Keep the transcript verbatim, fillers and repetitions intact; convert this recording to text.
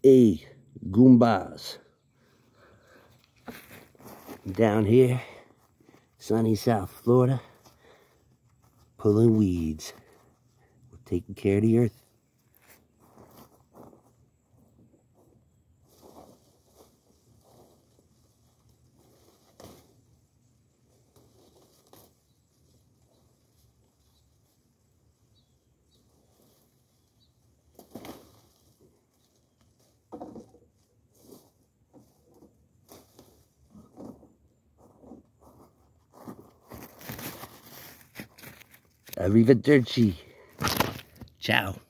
A Goombas. Down here, sunny South Florida, pulling weeds. We're taking care of the earth. Arrivederci. Ciao.